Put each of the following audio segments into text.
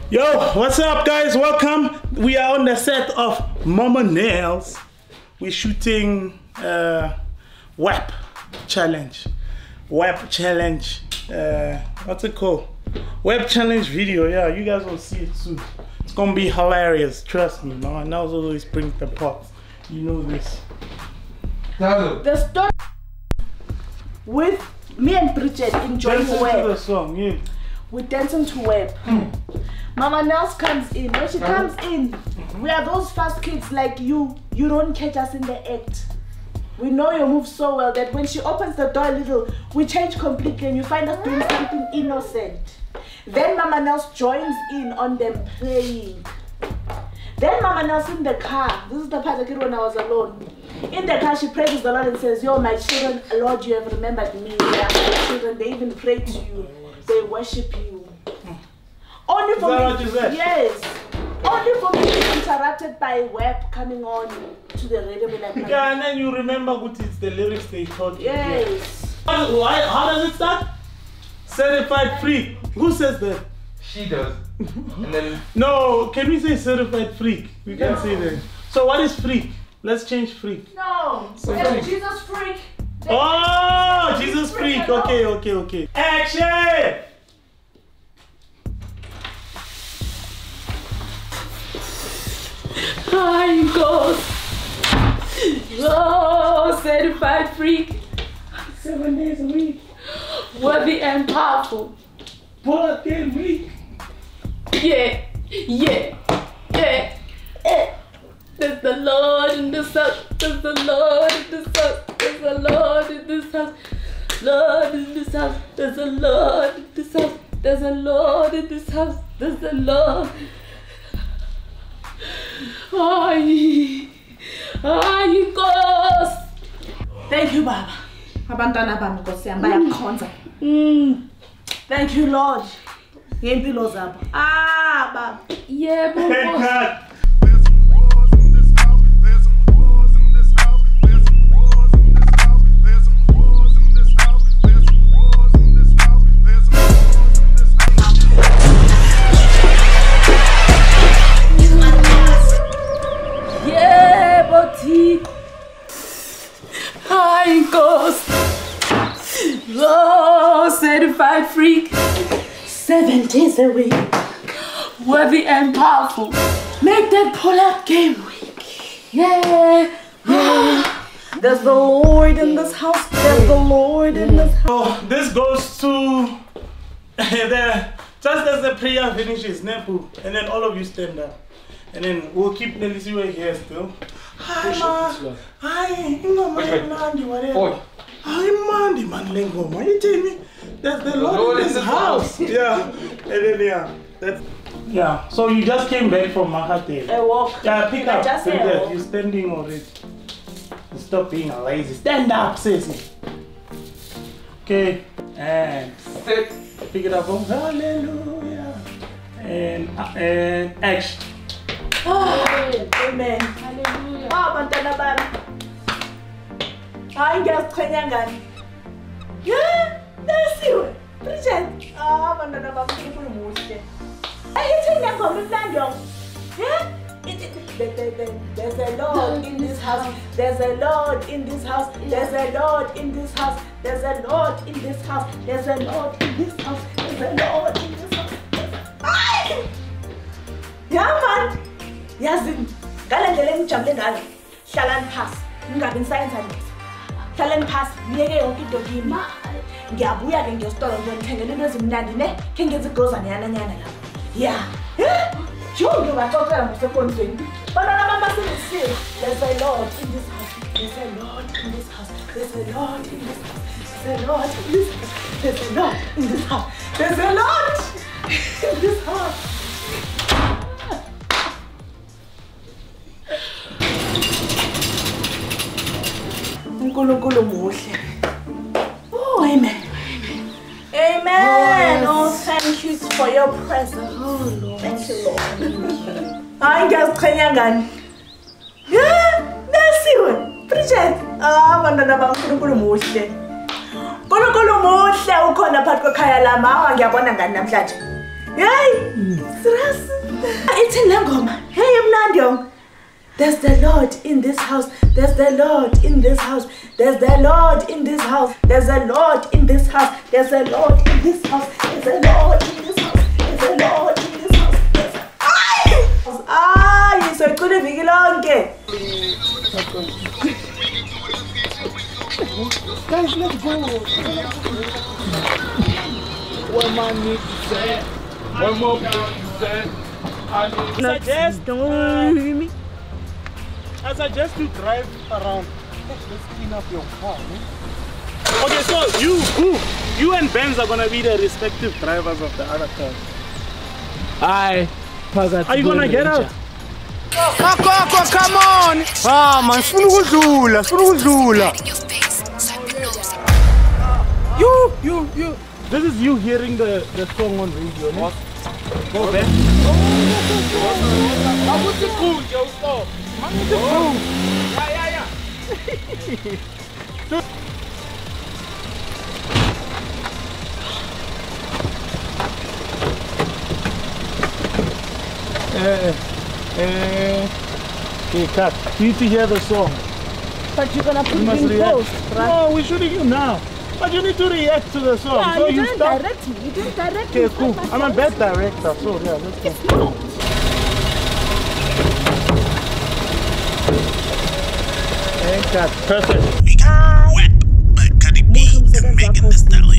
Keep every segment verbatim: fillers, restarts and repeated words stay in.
Yo, what's up guys? Welcome. We are on the set of Mama Nails. We're shooting uh, web challenge. Web challenge. Uh, what's it called? Web challenge video. Yeah, you guys will see it soon. It's gonna be hilarious. Trust me, Mama Nails always brings the pot. You know this. The story with me and Bridget enjoying Dancing web. to the song, yeah. We're dancing to web. Mm. Mama Nails comes in. When she comes in, we are those fast kids like you. You don't catch us in the act. We know your moves so well that when she opens the door a little, we change completely and you find us doing something innocent. Then Mama Nails joins in on them playing. Then Mama Nails in the car. This is the part I did when I was alone. In the car, she praises the Lord and says, "Yo, my children, Lord, you have remembered me. They are my children. They even pray to you. They worship you." Only for me, yes. Only for me to be interrupted by web coming on to the radio. Like yeah, and then you remember what it's the lyrics they taught you. Yes. How, why, how does it start? Certified freak. Who says that? She does. And then no, can we say certified freak? We can't no. say that. So what is freak? Let's change freak. No. Yeah, Jesus freak. Oh, Jesus freak. freak. Okay, okay, okay. Action! Hi, God. Oh, certified freak. Seven days a week. Worthy and powerful. Four days a week. Yeah, yeah, yeah. Eh. There's the Lord in this house. There's the Lord in this house. There's the Lord in this house. Lord in this house. There's a Lord in this house. There's a Lord in this house. There's a Lord. Ay, ay, Nkosi. Thank you, Baba. Abantwana bami Nkosi yami bayakukhonza. Mm. Thank you, Lord. Ngempilo zabo. Ah, Baba. Yebo, Nkosi. Oh, certified freak. Seven days a week. Worthy and powerful. Make that pull-up game week. Yeah. Yeah. There's the Lord in this house. There's the Lord in this house. Oh, this goes to the just as the prayer finishes, Nepu, and then all of you stand up. And then we'll keep Nelisiwe here still. Hi, ma. Hi, Mandi, whatever. Hi, Mandi, man, Lengo. You tell me that's the Lord in this house. Yeah, and then yeah, that's yeah. So you just came back from Mahate. I walk. Yeah, pick up. Just Pick up. You're standing already. Stop being a lazy. Stand up, Sissy. Okay, and sit. Pick it up. Oh, hallelujah. And and action. Oh, amen. Hallelujah. Ah, bantwana bami. Hayi ngiyasichenya ngani? Yeah, nasiwe. Bridget. Ah, bantwana bami uNkulunkulu muhle. Ayithenya ngoma imnandi yonke. Yeah? There's a Lord in this house. There's a Lord in this house. There's a Lord in this house. There's a Lord in this house. There's a Lord in this house. There's a Lord in this house. Ay! Yeah, man. Yazini, ngale ndlela engijabule ngayo. Hlalani phasi. Ningabi nisayenza nini? Hlalani phasi. Niyeke yonke into kimi. Ngiyabuya ke ngiyositolo ngiyonithengela into ezimnandi ne. Khe ngenze igrozana yana nyana lapha. Yeah. Yo, you are talking about the second thing. But I'm not saying there's a Lord in this house. There's a Lord in this house. There's a Lord in this house. There's a Lord in this house. There's a Lord in this house. There's a Lord in this house. Unkulunkulu muhle. Oh, amen. Amen. Oh, thank you for your presence. Oh, Lord. Thank you, Lord. Hayi ngiyasichenya ngani? Yeah, nasiwe. Bridget. Ah, bantwana bami uNkulunkulu muhle. uNkulunkulu muhle ukhona phakathi kwekhaya lami. Hawa ngiyabona ngani namhlanje? Yay! Serious? It's in Langoma. Hey, Mnandio. There's the Lord in this house. There's the Lord in this house. There's the Lord in this house. There's a Lord in this house. There's a Lord in this house. There's a Lord in this house. There's a Lord in this house. There's a Ah, so it couldn't be long. Guys, let's go. One more need to say. One more need to say. I suggest, don't hear me. I suggest you drive around. Let's clean up your car, man. Okay, so you, who, you and Benz are gonna be the respective drivers of the other cars. Aye. Are you gonna get out? Kakoko, come on! Ah, man, sifuna ukudlula, sifuna ukudlula. You, you, you. This is you hearing the, the song on radio, no? Go back. I put the food, yo, stop. Oh. Yeah, yeah, yeah. Uh, uh, okay, cut. You need to hear the song. But you're gonna put You must it in react. post, right? No, we're shooting you now. But you need to react to the song. Yeah, so you you didn't stop. direct me. You didn't direct me. Okay, cool. I'm a bad director, so yeah, let's go. It's not. And cut. Perfect. Wet, but Cardi B and Megan Thee Stallion.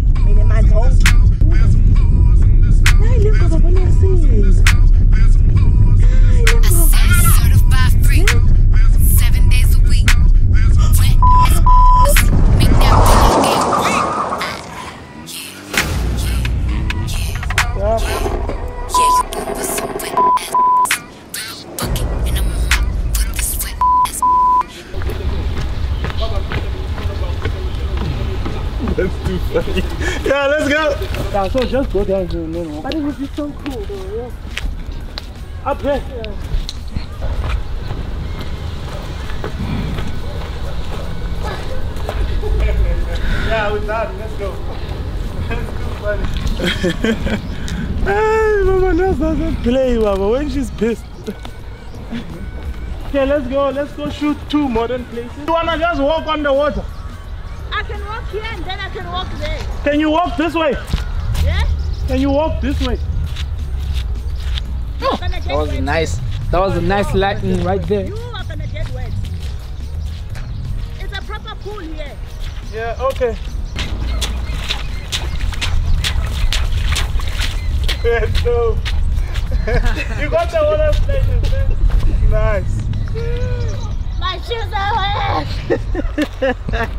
Certified free, seven days a week. Wet ass, make that pillow get weak. Yeah, yeah, yeah. Yeah, you born with some wet ass. Real bucket and a mop with this wet ass. That's too funny. Yeah, let's go. Yeah, so just go down to the main. But it would be so cool though, yeah. Up there. Yeah, we're done. Let's go. That's too funny. Hey, Mama Nels doesn't play, Mama, when she's pissed. Okay, let's go. Let's go shoot two modern places. You wanna just walk on the water? I can walk here and then I can walk there. Can you walk this way? Yeah? Can you walk this way? You're gonna get That was wet. nice. That was a nice lightning right there. You are gonna get wet. It's a proper pool here. Yeah, okay. Let's go. You got the water places, man. Nice. My shoes are wet.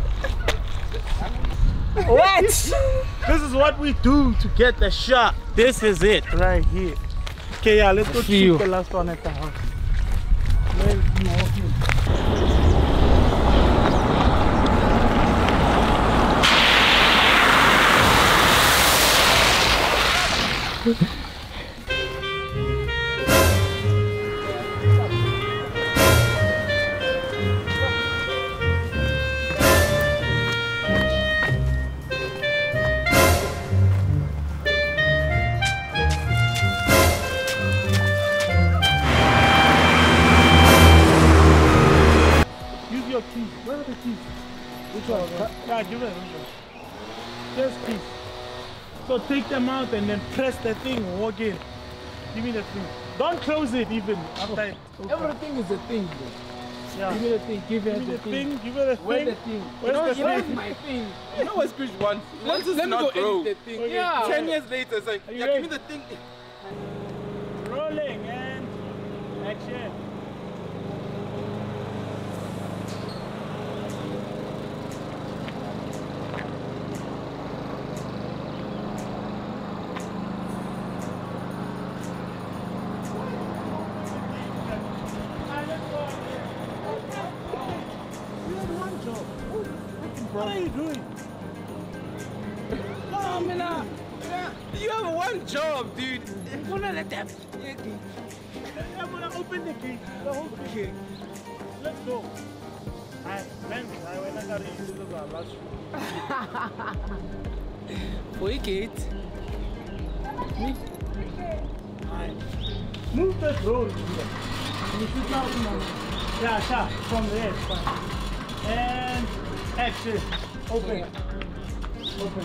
What? This is what we do to get the shot. This is it right here. Okay, yeah, let's go See shoot you. the last one at the house. Where is he walking? Use your keys. Where are the keys? Which one? Yeah, give it. Just keys. So take them out and then press the thing, walk in. Give me the thing. Don't close it even after it. Okay. Everything is a thing, bro. Yeah. Give me the thing. Give, Give me me the, the thing. thing, give it a Where's the thing. thing? Where's no, the where's thing? my thing? You know what Scrooge wants? He wants us Let to me go not grow. edit the thing. Okay. Yeah. Ten years later, it's like, Are you yeah, ready? give me the thing. Rolling and action. What are you doing? Oh, man, uh, yeah, you have one job, dude. I'm gonna let them. I'm gonna open the gate. The whole thing. Let's go. I man, I went and got it. This is our last shoot. Wait, Kate. Me? Alright. Move the drone. You shoot now, man. Yeah, shot from there. Fine. And action. Open. Open.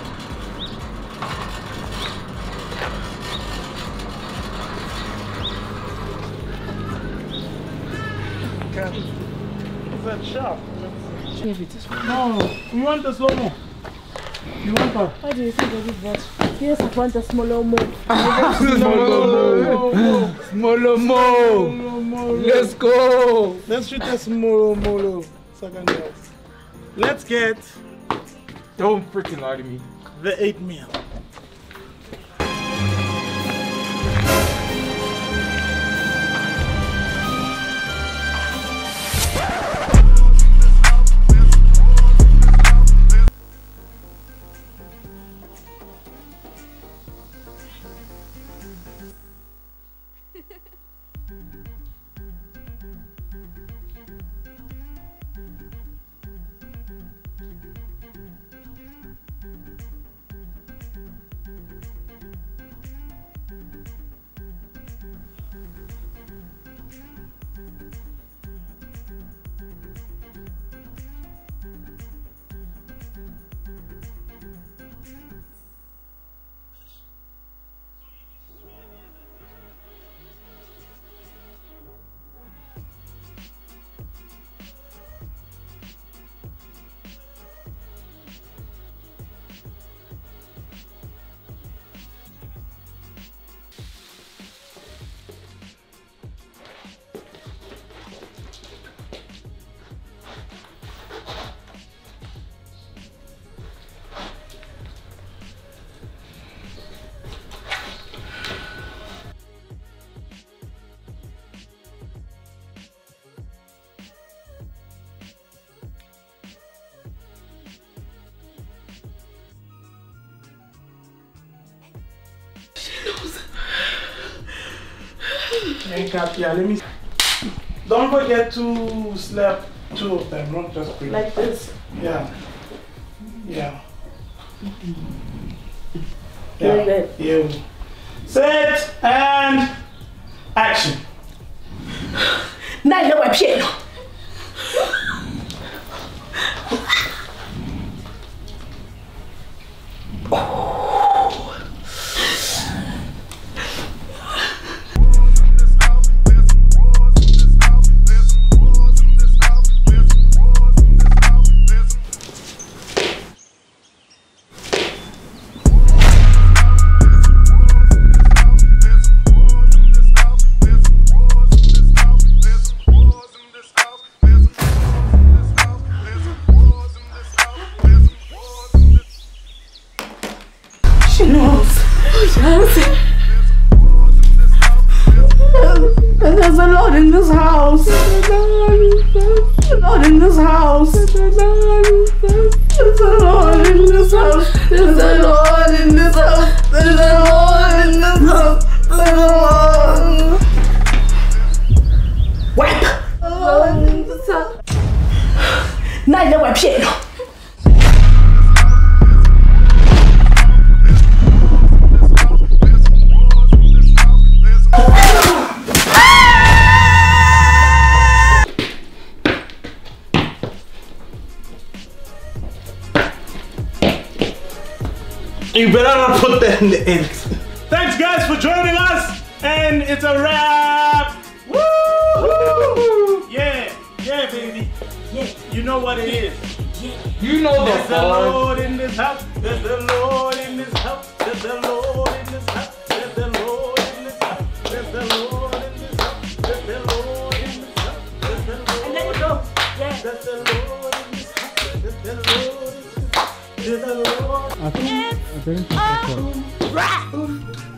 Okay. Is that sharp? No, we want the slow mo. You want her? Why do you think I did that? Yes, I want a smaller more. Smolo mo. Let's go. Let's shoot a small molo. Second guys. Let's get Don't freaking lie to me. the eight mil. Yeah, let me. Don't forget to slap two of them, not just three. Like this. Yeah. Yeah. Very good. Yeah. Set and action. Nine web shit. There's a lot in this house. There's a lot in this house. There's a lot in this house. There's a lot in this house. There's a lot in this house. There's a lot. Wipe. Nine the wipe shit. You better not put that in the end. Thanks guys for joining us, and it's a wrap. Woo! Yeah, yeah, baby. Yeah, you know what it is. You know the There's the Lord in this house. There's the Lord in this house. There's the Lord in this house. There's the Lord in this house. There's the Lord in this house. There's the Lord in this house. There's the Lord. And then you go. Yeah. There's the Lord in this house. There's the Lord in this house. There's the Lord. It's a wrap.